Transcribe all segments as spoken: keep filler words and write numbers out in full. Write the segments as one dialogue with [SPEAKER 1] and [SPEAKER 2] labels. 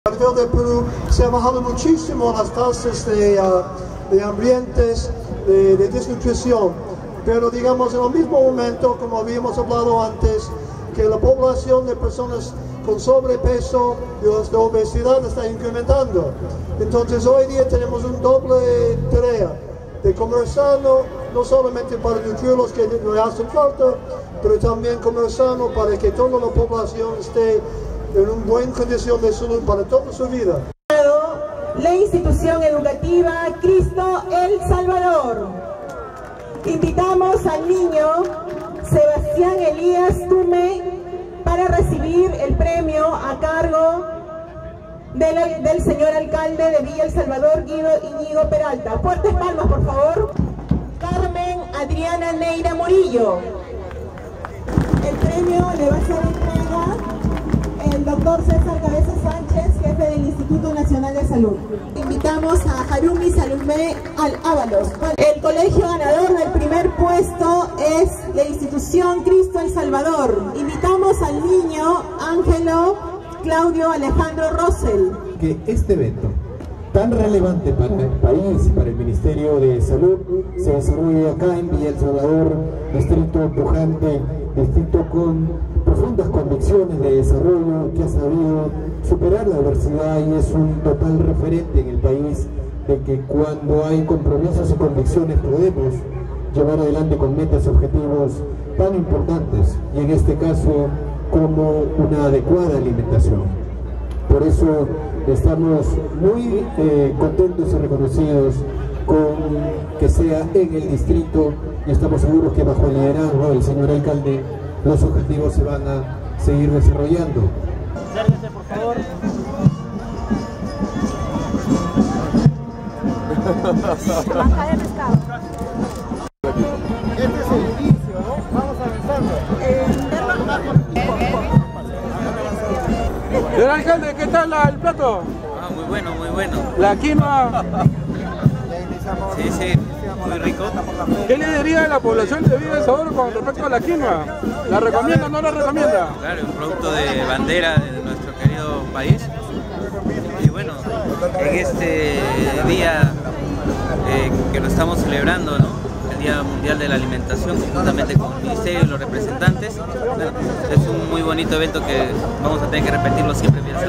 [SPEAKER 1] A nivel de Perú se ha bajado muchísimo las tasas de, uh, de ambientes, de, de desnutrición, pero digamos en el mismo momento, como habíamos hablado antes, que la población de personas con sobrepeso y de obesidad está incrementando. Entonces hoy día tenemos un doble tarea de comer sano, no solamente para nutrir los que le hacen falta, pero también comer sano para que toda la población esté en una buena condición de salud para toda su vida.
[SPEAKER 2] La institución educativa Cristo el Salvador. Invitamos al niño Sebastián Elías Tume para recibir el premio a cargo del, del señor alcalde de Villa El Salvador, Guido Iñigo Peralta. Fuertes palmas, por favor. Carmen Adriana Neira Murillo. El premio le va a ser entrega el doctor César Cabeza Sánchez, jefe del Instituto Nacional de Salud. Invitamos a Harumi Salumé Al-Ábalos. El colegio ganador del primer puesto es la institución Cristo el Salvador. Invitamos al niño Ángelo Claudio Alejandro Rosell.
[SPEAKER 3] Que este evento tan relevante para el país y para el Ministerio de Salud se desarrolla acá en Villa El Salvador, distrito pujante, distrito con profundas convicciones de desarrollo, que ha sabido superar la adversidad y es un total referente en el país de que cuando hay compromisos y convicciones podemos llevar adelante con metas y objetivos tan importantes, y en este caso como una adecuada alimentación. Por eso estamos muy eh, contentos y reconocidos con que sea en el distrito, y estamos seguros que bajo el liderazgo del señor alcalde los objetivos se van a seguir desarrollando.
[SPEAKER 4] Acérquese, por favor.
[SPEAKER 2] Baja de pescado.
[SPEAKER 4] Este es el inicio, ¿no? Vamos avanzando. Señor alcalde, ¿qué tal la, el plato?
[SPEAKER 5] Ah, muy bueno, muy bueno.
[SPEAKER 4] La quinoa.
[SPEAKER 5] Sí, sí, muy rico.
[SPEAKER 4] ¿Qué le diría a la población de Villa El Salvador con respecto a la quinoa? ¿La recomienda o no la recomienda?
[SPEAKER 5] Claro, un producto de bandera de nuestro querido país. Y bueno, en este día eh, que lo estamos celebrando, ¿no? El Día Mundial de la Alimentación, juntamente con el Ministerio y los representantes. Bueno, es un muy bonito evento que vamos a tener que repetirlo siempre. Bien,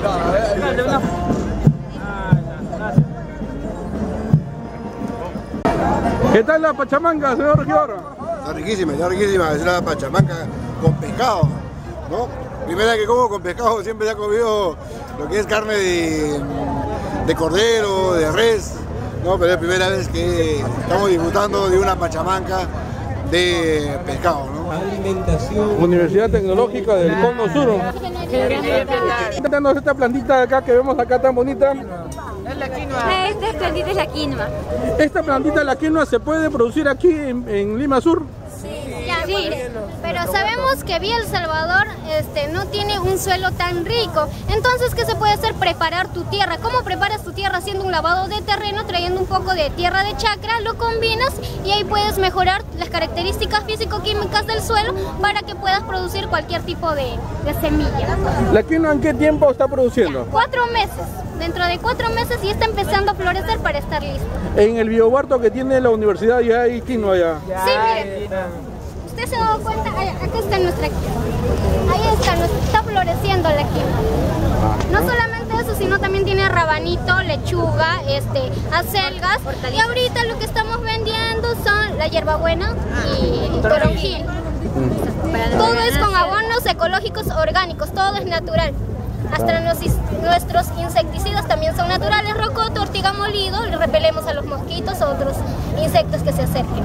[SPEAKER 4] ¿qué tal la pachamanca, señor regidor?
[SPEAKER 6] Está riquísima, está riquísima, es una pachamanca con pescado, ¿no? Primera vez que como con pescado, siempre he comido lo que es carne de, de cordero, de res, ¿no? Pero es la primera vez que estamos disfrutando de una pachamanca de pescado, ¿no?
[SPEAKER 3] Alimentación.
[SPEAKER 4] Universidad Tecnológica del Cono Sur. Cuéntanos esta plantita de acá que vemos acá tan bonita.
[SPEAKER 7] Esta plantita es la quinoa.
[SPEAKER 4] ¿Esta plantita, la quinoa, se puede producir aquí en, en Lima Sur?
[SPEAKER 7] Sí, sí, pero sabemos que Villa El Salvador este, no tiene un suelo tan rico. Entonces, ¿qué se puede hacer? Preparar tu tierra. ¿Cómo preparas tu tierra? Haciendo un lavado de terreno, trayendo un poco de tierra de chacra, lo combinas y ahí puedes mejorar las características físico-químicas del suelo para que puedas producir cualquier tipo de, de semilla.
[SPEAKER 4] ¿La quinoa en qué tiempo está produciendo?
[SPEAKER 7] Cuatro meses. Dentro de cuatro meses ya está empezando a florecer para estar listo.
[SPEAKER 4] En el biohuerto que tiene la universidad ya hay quinoa ya.
[SPEAKER 7] Sí, miren. ¿Usted se ha dado cuenta? Acá está nuestra quinoa. Ahí está, está floreciendo la quinoa. No solamente eso, sino también tiene rabanito, lechuga, este, acelgas. Y ahorita lo que estamos vendiendo son la hierbabuena y toronjil. Todo es con abonos ecológicos orgánicos, todo es natural. Hasta los, nuestros insecticidas también son naturales, rocoto, ortiga molido, y repelemos a los mosquitos o otros insectos que se acerquen.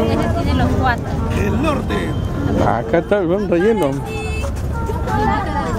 [SPEAKER 7] Tiene los cuatro.
[SPEAKER 6] El norte.
[SPEAKER 4] Acá está el buen relleno.